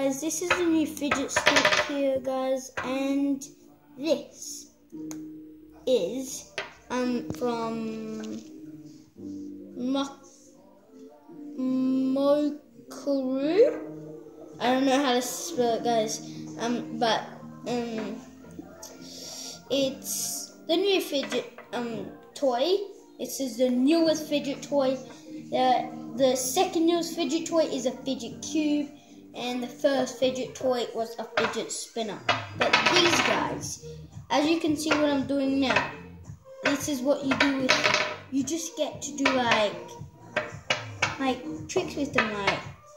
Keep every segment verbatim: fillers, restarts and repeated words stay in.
guys, this is the new fidget stick here, guys, and this is um from Mo- Mokuru. I don't know how to spell it, guys. Um, but um, it's the new fidget um toy. It says the newest fidget toy. The the second newest fidget toy is a fidget cube, and the first fidget toy was a fidget spinner. But these guys, as you can see what I'm doing now, this is what you do with them. You just get to do like like tricks with them, like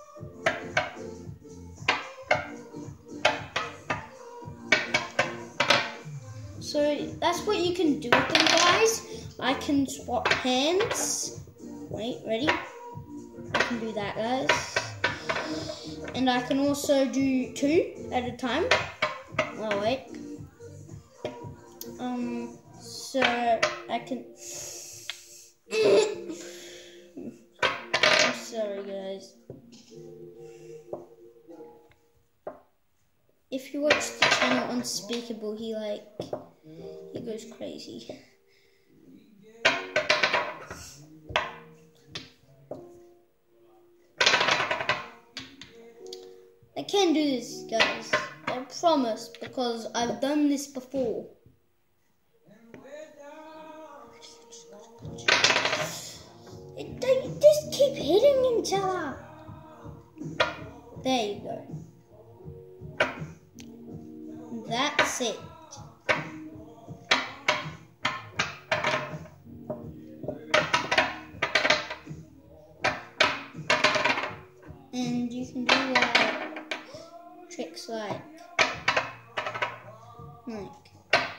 so that's what you can do with them, guys. I can swap hands. Wait, ready? I can do that, guys. And I can also do two at a time. Oh, wait. Um, so I can... I'm sorry, guys. If you watch the channel Unspeakable, he like, he goes crazy. I can do this, guys. I promise, because I've done this before. It, they just keep hitting each other. There you go. That's it. And you can do like tricks like, like,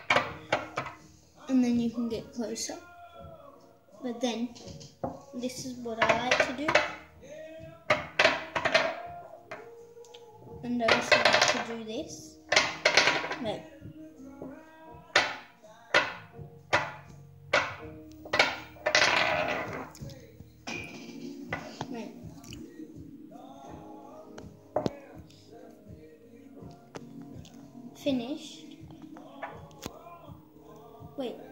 and then you can get closer. But then, this is what I like to do. And I also like to do this. Like, right. Finished. Wait.